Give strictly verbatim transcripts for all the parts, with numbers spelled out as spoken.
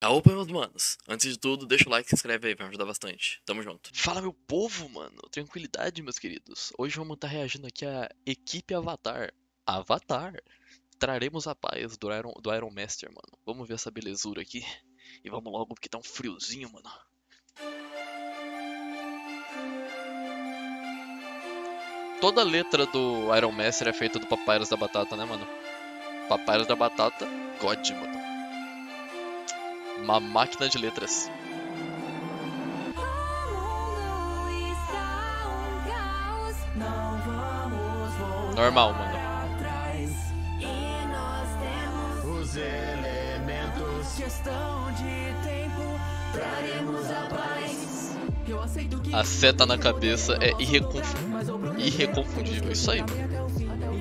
Opa, meus manos. Antes de tudo, deixa o like e se inscreve aí, vai me ajudar bastante. Tamo junto. Fala, meu povo, mano. Tranquilidade, meus queridos. Hoje vamos estar reagindo aqui à equipe Avatar. Avatar. Traremos a paz do Iron, do Iron Master, mano. Vamos ver essa belezura aqui. E vamos logo, porque tá um friozinho, mano. Toda a letra do Iron Master é feita do Papyrus da Batata, né, mano? Papyrus da Batata, God, mano. Uma máquina de letras. Normal, mano. Os elementos, questão de tempo, traremos a paz. Eu aceito que a seta na cabeça é irreconf... irreconfundível. Isso aí, mano.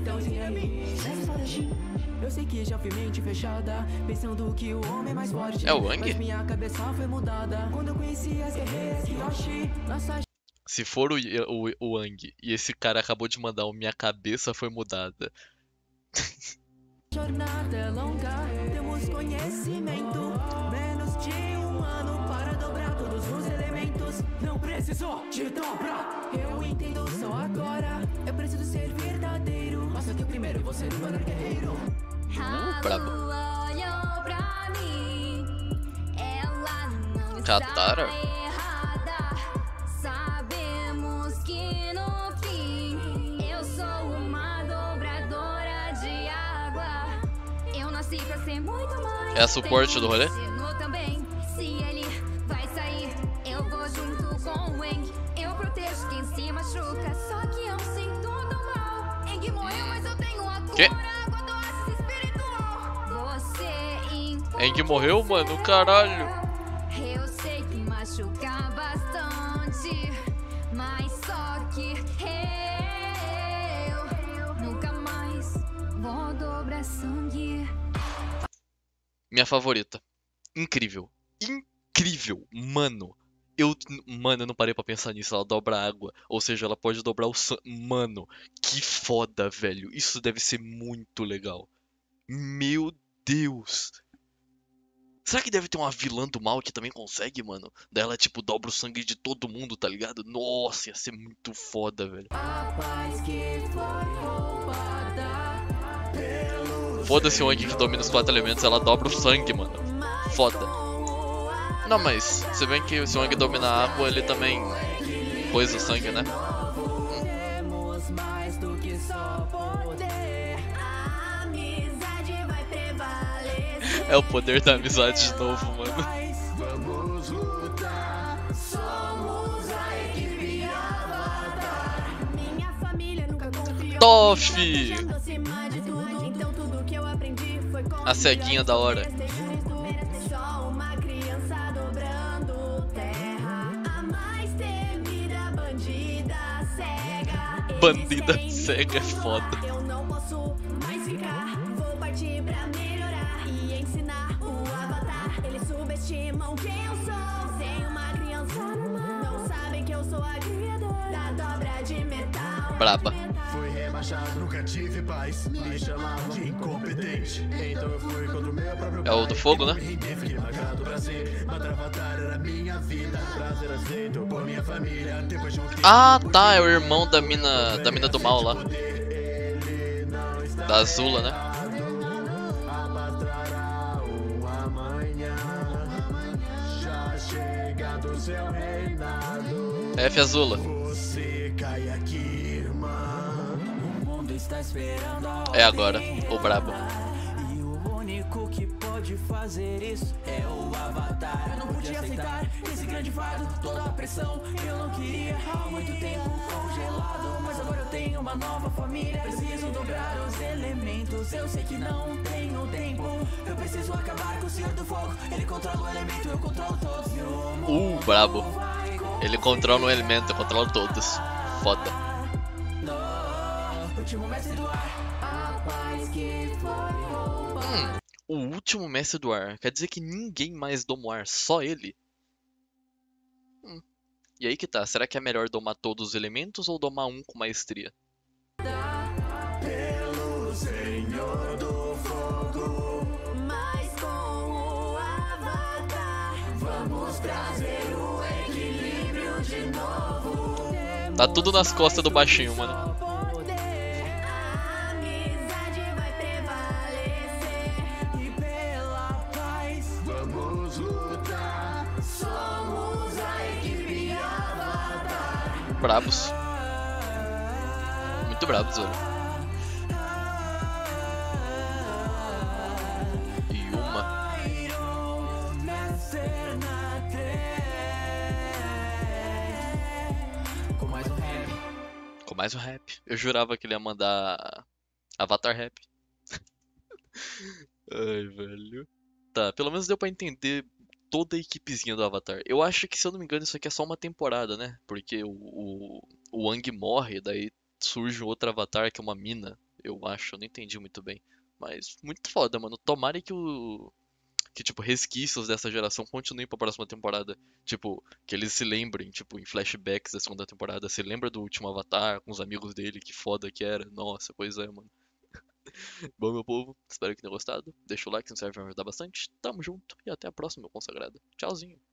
Eu sei que já fui mente fechada, pensando que o homem é mais forte. É o Wang? Mas minha cabeça foi mudada quando eu conheci as guerreiras Yoshi. Nossa... Se for o, o, o Wang e esse cara acabou de mandar o minha cabeça foi mudada. Jornada é longa, temos conhecimento. Menos de um ano para dobrar todos os elementos. Não precisou te dobrar. Eu entendo só agora. Eu preciso ser verdadeiro. Mas só que primeiro eu vou ser o maior guerreiro. Uh, brabo. Olhou pra mim, ela não Katara? está errada. Sabemos que no fim eu sou uma dobradora de água. Eu nasci pra ser muito mais. É a suporte do rolê? Também. Se ele vai sair, eu vou junto com o Wang. Eu protejo quem se machuca, só que eu sinto do mal. Eng morreu, mas eu tenho a cura. Que? Eng morreu, mano? Caralho. Eu sei que machuca bastante, mas só que eu nunca mais vou dobrar sangue. Minha favorita. Incrível. Incrível. Mano. Eu, mano, eu não parei pra pensar nisso. Ela dobra a água. Ou seja, ela pode dobrar o sangue. Mano, que foda, velho. Isso deve ser muito legal. Meu Deus. Será que deve ter uma vilã do mal que também consegue, mano? Daí ela, tipo, dobra o sangue de todo mundo, tá ligado? Nossa, ia ser muito foda, velho. Foda-se o Wang que domina os quatro elementos, ela dobra o sangue, mano. Foda. Não, mas você vê que se o Wang domina a água, ele também coisa o sangue, né? É o poder da amizade de novo, mano. Vamos lutar, somos a equipe Avatar. Minha família nunca confiou. Toff! Acima de tudo, então tudo que eu aprendi foi com A ceguinha da hora. só uma criança dobrando terra. A mais temida bandida cega. Bandida cega é foda. Eu não posso mais ficar. Vou partir pra melhorar e ensinar o Avatar. Eles subestimam quem eu sou. Sem uma criança normal. Não sabem que eu sou a criadora da dobra de metal. Braba. Fui rebaixado, nunca tive paz. Me chamavam de incompetente. Então eu fui contra o meu próprio É o do fogo, né? Fiquei marcado pra ser. Matar Avatar era minha vida. Pra ser aceito por minha família. Depois de um Ah, tá, é o irmão da mina, da mina do mal lá. Da Azula, né? Abastrará o amanhã. Já chega do seu reinado. F Azula. Você cai aqui, irmã. O mundo está esperando a É agora, o brabo. E o único que pode fazer isso é o Avatar. Eu não podia aceitar esse grande fardo, toda a pressão. Eu não queria há muito tempo congelado, mas agora eu tenho uma nova família. Preciso dobrar os elementos. Eu sei que não tenho tempo. Eu preciso acabar com o Senhor do Fogo. Ele controla o elemento, eu controlo todos. E o mundo Uh, brabo. vai Ele controla o elemento, eu controlo todos. Foda. no último mestre do ar. A paz que foi roubada. Hum, o último mestre do ar. Quer dizer que ninguém mais doma o ar, só ele? Hum. E aí que tá, será que é melhor domar todos os elementos ou domar um com maestria? Pelo Senhor do Fogo. Mas com o Avatar trazer o equilíbrio de novo. Tá tudo nas costas do baixinho, mano. A amizade vai prevalecer. E pela paz Vamos lutar. somos a equipe Avatar. Brabos. Muito brabos, velho. E uma. Iron nascer na trap. Com mais um rap. Com mais um rap. Eu jurava que ele ia mandar Avatar Rap. Ai, velho. Tá, pelo menos deu pra entender toda a equipezinha do Avatar. Eu acho que, se eu não me engano, isso aqui é só uma temporada, né? Porque o, o, o Aang morre, daí surge um outro Avatar que é uma mina. Eu acho, eu não entendi muito bem. Mas muito foda, mano. Tomara que o. Que, tipo, resquícios dessa geração continuem pra próxima temporada. Tipo, que eles se lembrem, tipo, em flashbacks da segunda temporada. Se lembra do último Avatar com os amigos dele, que foda que era. Nossa, pois é, mano. Bom, meu povo, espero que tenham gostado. Deixa o like, se inscreve, vai me ajudar bastante. Tamo junto e até a próxima, meu consagrado. Tchauzinho.